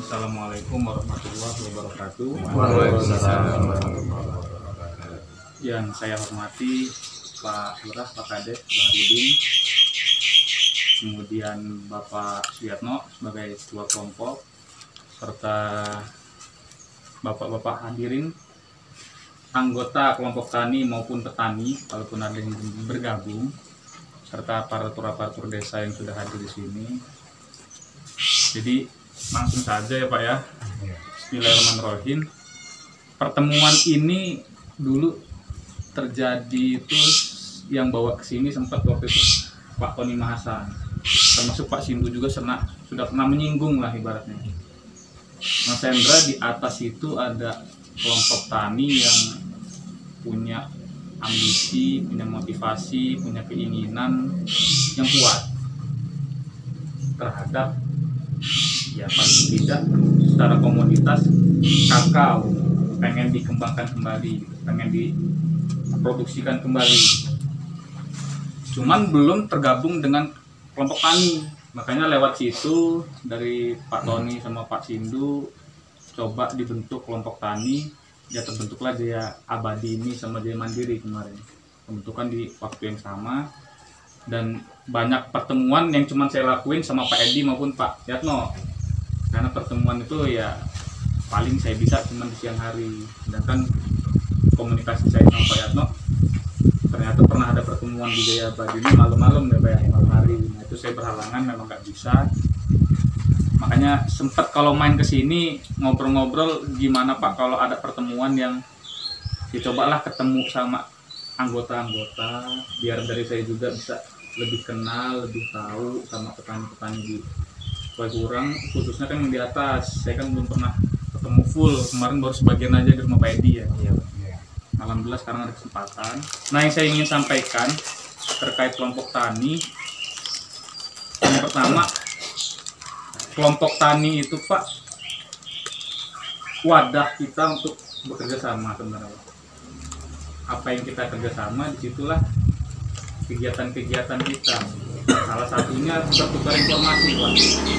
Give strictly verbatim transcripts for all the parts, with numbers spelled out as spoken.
Assalamualaikum warahmatullahi wabarakatuh. Waalaikumsalam. Yang saya hormati Pak Lurah, Pak Kades, Bang Udin, kemudian Bapak Suyatno sebagai ketua kelompok, serta Bapak-Bapak hadirin, anggota kelompok tani maupun petani, walaupun ada yang bergabung, serta aparatur-aparatur desa yang sudah hadir di sini. Jadi langsung saja ya Pak ya. Bismillahirrahmanirrahim. Pertemuan ini dulu terjadi itu yang bawa ke sini sempat waktu itu Pak Tony Mahasan, termasuk Pak Sindu juga sena, sudah pernah menyinggung lah ibaratnya. Mas Hendra, di atas itu ada kelompok tani yang punya ambisi, punya motivasi, punya keinginan yang kuat terhadap ya paling tidak secara komoditas kakao pengen dikembangkan kembali, pengen diproduksikan kembali. Cuman belum tergabung dengan kelompok tani. Makanya lewat situ dari Pak Tony sama Pak Sindu coba dibentuk kelompok tani. Ya terbentuklah Jaya Abadi ini sama Jaya Mandiri kemarin. Pembentukan di waktu yang sama. Dan banyak pertemuan yang cuma saya lakuin sama Pak Edi maupun Pak Yatno. Karena pertemuan itu ya paling saya bisa cuma di siang hari. Sedangkan komunikasi saya sama Pak Yatno ternyata pernah ada pertemuan di Jaya Abadi ini malam-malam ya Pak ya, malam hari. Nah itu saya berhalangan, memang nggak bisa. Makanya sempat kalau main ke sini ngobrol-ngobrol gimana Pak kalau ada pertemuan yang dicobalah ketemu sama anggota-anggota biar dari saya juga bisa lebih kenal, lebih tahu sama petani-petani di kurang, khususnya kan yang di atas. Saya kan belum pernah ketemu full, kemarin baru sebagian aja di rumah Pak Edi ya. Alhamdulillah sekarang ada kesempatan. Nah yang saya ingin sampaikan terkait kelompok tani, yang pertama, kelompok tani itu Pak wadah kita untuk bekerja sama sebenarnya. Apa yang kita kerjasama, disitulah kegiatan-kegiatan kita. Salah satunya bertukar informasi Pak.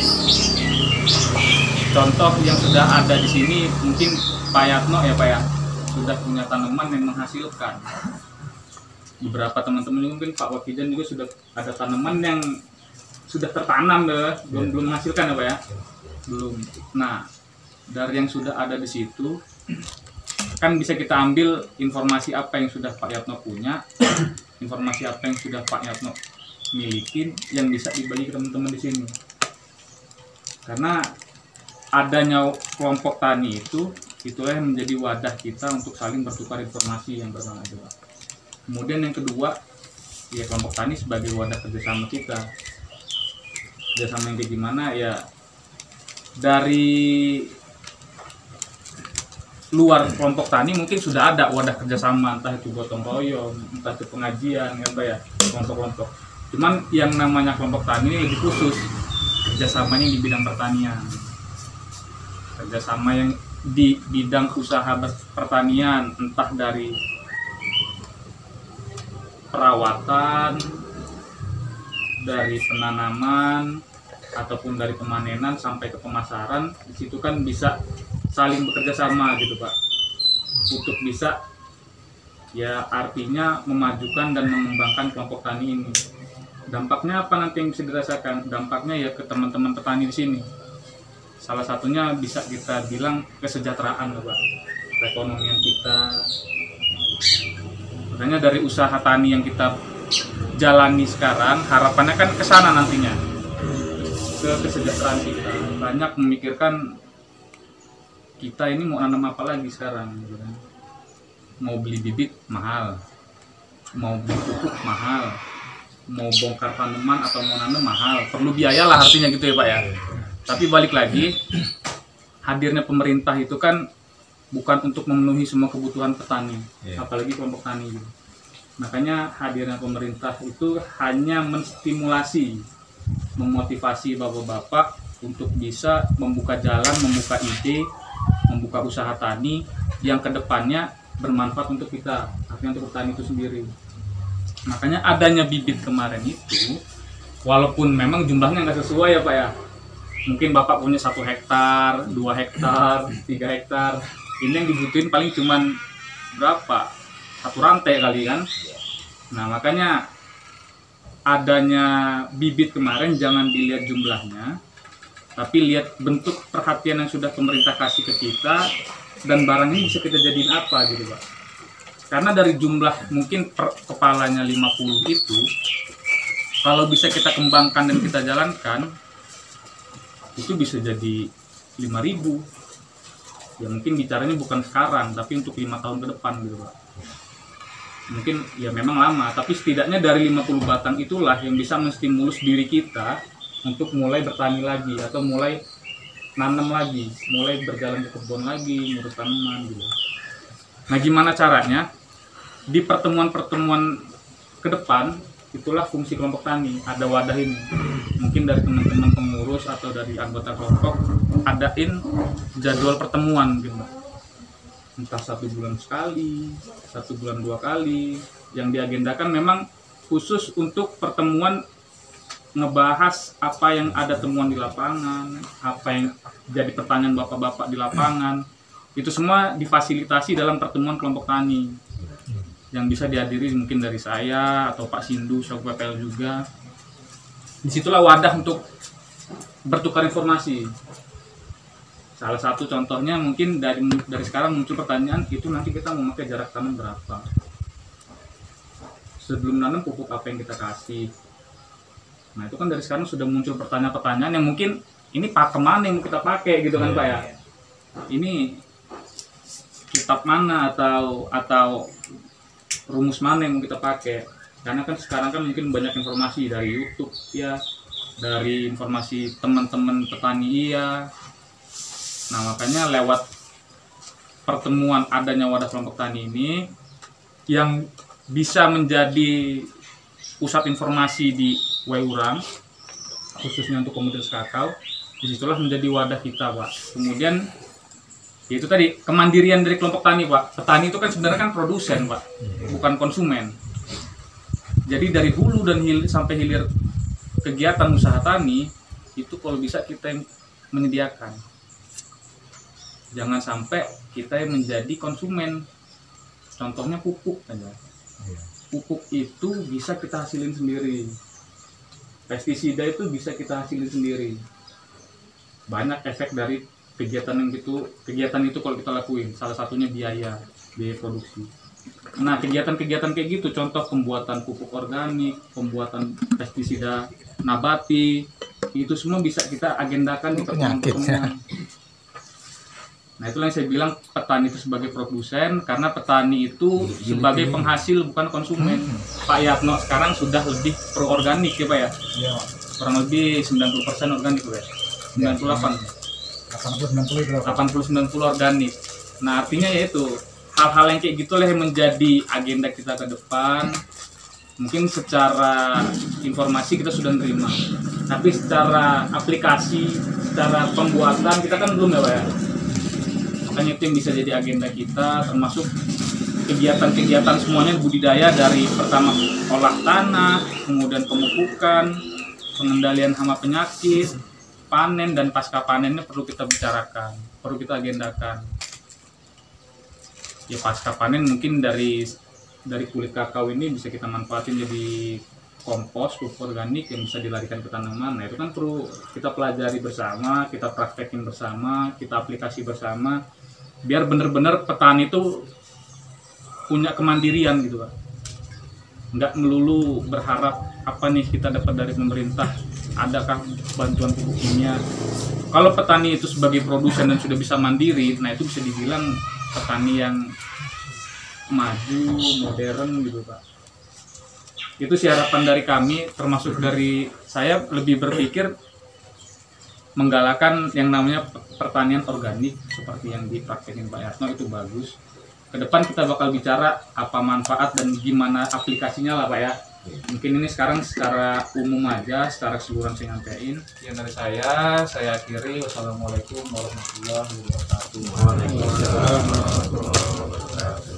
Contoh yang sudah ada di sini mungkin Pak Yatno ya Pak ya, sudah punya tanaman yang menghasilkan. Beberapa teman-teman mungkin Pak Wakijan juga sudah ada tanaman yang sudah tertanam ya, belum belum menghasilkan ya Pak ya, belum. Nah dari yang sudah ada di situ kan bisa kita ambil informasi apa yang sudah Pak Yatno punya, informasi apa yang sudah Pak Yatno miliki yang bisa dibagi ke teman-teman di sini. Karena adanya kelompok tani itu, itulah yang menjadi wadah kita untuk saling bertukar informasi yang pertama itu. Kemudian yang kedua, ya kelompok tani sebagai wadah kerjasama kita. Kerjasama yang kayak gimana ya, dari luar kelompok tani mungkin sudah ada wadah kerjasama, entah itu gotong royong, entah itu pengajian, apa ya, kelompok-kelompok. Cuman yang namanya kelompok tani ini lebih khusus, kerjasamanya di bidang pertanian, kerjasama yang di bidang usaha pertanian, entah dari perawatan, dari penanaman, ataupun dari pemanenan sampai ke pemasaran. Di situ kan bisa saling bekerja sama gitu Pak, untuk bisa ya artinya memajukan dan mengembangkan kelompok tani ini. Dampaknya apa nanti yang bisa dirasakan? Dampaknya ya ke teman-teman petani di sini. Salah satunya bisa kita bilang kesejahteraan Pak, perekonomian kita. Makanya dari usaha tani yang kita jalani sekarang, harapannya kan ke sana nantinya, ke kesejahteraan kita. Banyak memikirkan kita ini mau nanam apa lagi sekarang, gitu kan. Mau beli bibit mahal, mau beli pupuk mahal, mau bongkar tanaman atau mau nanam mahal, perlu biaya lah artinya gitu ya Pak ya. Tapi balik lagi, hadirnya pemerintah itu kan bukan untuk memenuhi semua kebutuhan petani, yeah. Apalagi kelompok tani gitu. Makanya hadirnya pemerintah itu hanya menstimulasi, memotivasi bapak-bapak untuk bisa membuka jalan, membuka ide, membuka usaha tani yang kedepannya bermanfaat untuk kita, artinya untuk petani itu sendiri. Makanya adanya bibit kemarin itu, walaupun memang jumlahnya nggak sesuai ya Pak ya, mungkin Bapak punya satu hektar, dua hektar, tiga hektar. Ini yang dibutuhin paling cuman berapa? Satu rantai kali kan. Nah makanya adanya bibit kemarin jangan dilihat jumlahnya, tapi lihat bentuk perhatian yang sudah pemerintah kasih ke kita, dan barang ini bisa kita jadiin apa gitu Pak. Karena dari jumlah mungkin per kepalanya lima puluh itu, kalau bisa kita kembangkan dan kita jalankan, itu bisa jadi lima ribu. Ya mungkin bicaranya bukan sekarang, tapi untuk lima tahun ke depan gitu Pak. Mungkin ya memang lama, tapi setidaknya dari lima puluh batang itulah yang bisa menstimulus diri kita untuk mulai bertani lagi, atau mulai nanam lagi, mulai berjalan ke kebun lagi, ngurus tanaman gitu. Nah gimana caranya? Di pertemuan-pertemuan ke depan, itulah fungsi kelompok tani, ada wadah ini. Mungkin dari teman-teman pengurus atau dari anggota kelompok adain jadwal pertemuan gitu. Entah satu bulan sekali, satu bulan dua kali, yang diagendakan memang khusus untuk pertemuan ngebahas apa yang ada temuan di lapangan, apa yang jadi pertanyaan bapak-bapak di lapangan. Itu semua difasilitasi dalam pertemuan kelompok tani yang bisa dihadiri mungkin dari saya atau Pak Sindu, Sok P P L juga. Disitulah wadah untuk bertukar informasi. Salah satu contohnya mungkin dari dari sekarang muncul pertanyaan, itu nanti kita mau pakai jarak tanam berapa? Sebelum nanam pupuk apa yang kita kasih? Nah itu kan dari sekarang sudah muncul pertanyaan-pertanyaan yang mungkin ini pakem mana yang kita pakai gitu kan Pak ya? Ini kitab mana atau atau rumus mana yang kita pakai? Karena kan sekarang kan mungkin banyak informasi dari YouTube ya, dari informasi teman-teman petani iya. Nah makanya lewat pertemuan adanya wadah kelompok tani ini yang bisa menjadi pusat informasi di Waiurang, khususnya untuk komunitas kakao, disitulah menjadi wadah kita Pak. Kemudian itu tadi kemandirian dari kelompok tani Pak. Petani itu kan sebenarnya kan produsen Pak, bukan konsumen. Jadi dari hulu dan hilir sampai hilir kegiatan usaha tani itu kalau bisa kita yang menyediakan. Jangan sampai kita yang menjadi konsumen. Contohnya pupuk aja. Pupuk itu bisa kita hasilin sendiri. Pestisida itu bisa kita hasilin sendiri. Banyak efek dari kegiatan yang itu, kegiatan itu kalau kita lakuin. Salah satunya biaya, biaya produksi. Nah, kegiatan-kegiatan kayak gitu, contoh pembuatan pupuk organik, pembuatan pestisida nabati, itu semua bisa kita agendakan di pertemuan-pertemuan. Nah, itulah yang saya bilang petani itu sebagai produsen, karena petani itu sebagai penghasil bukan konsumen. Pak Yatno sekarang sudah lebih pro organik ya Pak ya? Iya. Kurang lebih sembilan puluh persen organik Pak ya? sembilan puluh delapan. delapan puluh sembilan puluh organik. Nah, artinya yaitu hal-hal yang kayak gitulah yang menjadi agenda kita ke depan. Mungkin secara informasi kita sudah menerima, tapi secara aplikasi, secara pembuatan kita kan belum ya Pak ya? Makanya itu yang bisa jadi agenda kita, termasuk kegiatan-kegiatan semuanya budidaya, dari pertama olah tanah, kemudian pemupukan, pengendalian hama penyakit, panen, dan pasca panennya perlu kita bicarakan, perlu kita agendakan. Ya pasca panen mungkin dari dari kulit kakao ini bisa kita manfaatin jadi kompos, pupuk organik yang bisa dilarikan ke tanaman. Nah itu kan perlu kita pelajari bersama, kita praktekin bersama, kita aplikasi bersama, biar benar-benar petani itu punya kemandirian gitu Pak. Nggak melulu berharap apa nih kita dapat dari pemerintah, adakah bantuan pupuk kimia. Kalau petani itu sebagai produsen dan sudah bisa mandiri, nah itu bisa dibilang petani yang maju, modern gitu Pak. Itu sih harapan dari kami, termasuk dari saya lebih berpikir menggalakkan yang namanya pertanian organik seperti yang dipraktekin Pak Yatno, itu bagus. Kedepan kita bakal bicara apa manfaat dan gimana aplikasinya lah Pak ya. Mungkin ini sekarang secara umum aja, secara keseluruhan saya nyampein. Yang dari saya, saya akhiri. Wassalamualaikum warahmatullahi wabarakatuh.